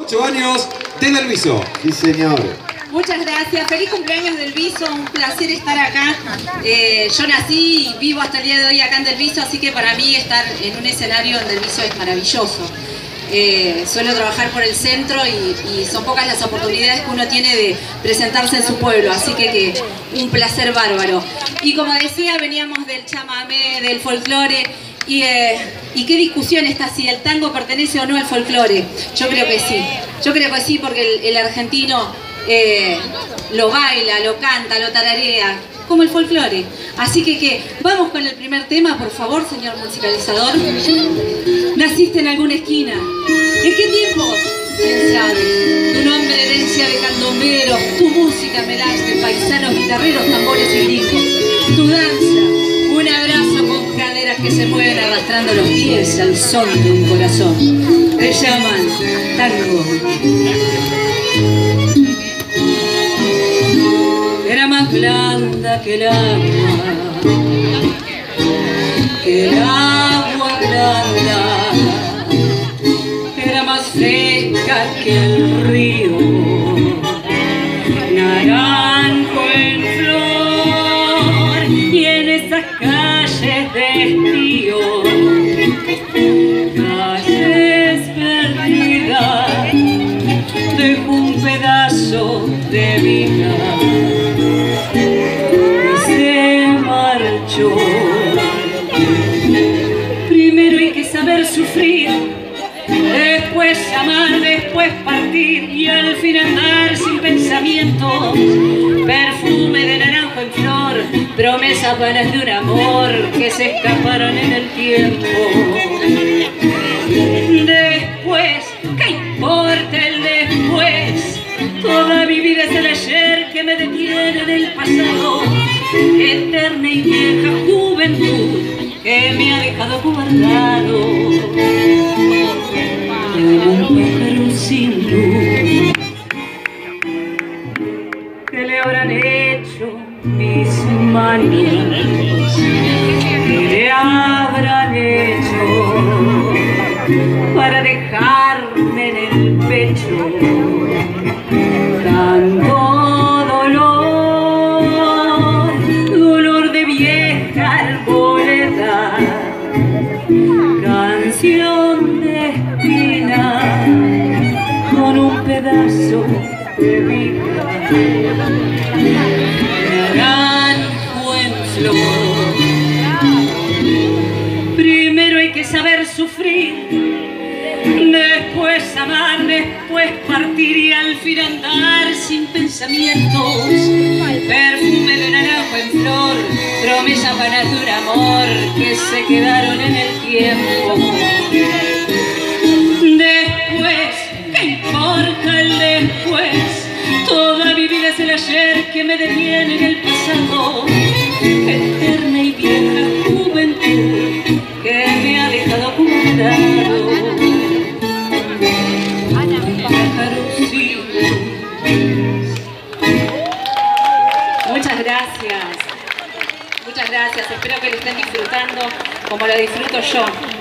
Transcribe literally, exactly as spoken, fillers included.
ocho años de Del Viso. Sí, señor. Muchas gracias, feliz cumpleaños Del Viso, un placer estar acá. Eh, yo nací y vivo hasta el día de hoy acá en Del Viso, así que para mí estar en un escenario en Del Viso es maravilloso. Eh, suelo trabajar por el centro y, y son pocas las oportunidades que uno tiene de presentarse en su pueblo, así que, que un placer bárbaro. Y como decía, veníamos del chamamé, del folclore. Y, eh, ¿Y qué discusión está si el tango pertenece o no al folclore? Yo creo que sí, yo creo que sí, porque el, el argentino eh, lo baila, lo canta, lo tararea, como el folclore. Así que, que vamos con el primer tema, por favor, señor musicalizador. ¿Naciste en alguna esquina? ¿En qué tiempos? ¿Quién sabe? Tu nombre, herencia de candomberos, tu música, melange de paisanos, guitarreros, tambores y gringos, tu danza, un abrazo con caderas que se mueven arrastrando los pies al son de un corazón. Te llaman tango. Era más blanda que el agua, que el agua blanda, era más fresca que el río, naranjo en flor, y en esas calles de estío, calles perdidas, dejó un pedazo de vida y se marchó. Primero hay que saber sufrir, después amar, después partir y al fin andar sin pensamientos. Perfume de naranjo en flor, promesas vanas de un amor que se escaparon en el tiempo. Después, ¿qué importa el después? Toda mi vida es el ayer que me detiene del pasado. Eterna y vieja juventud que me ha dejado guardado en un pájaro sin luz. ¿Qué le habrán hecho mis manos? ¿Qué le habrán hecho para dejarme en el pecho tanto dolor? Dolor de vieja arboleda, canción de espina con un pedazo de vida, naranjo en flor. Primero hay que saber sufrir, después amar, después partir y al fin andar sin pensamientos. Perfume de naranjo en flor, promesas vanas de un amor que se quedaron en el tiempo. Después, ¿qué importa el después? Toda mi vida es el ayer que me detiene en el pasado. Eterna y vieja juventud que me ha dejado guardado. Muchas gracias, muchas gracias, espero que lo estén disfrutando como lo disfruto yo.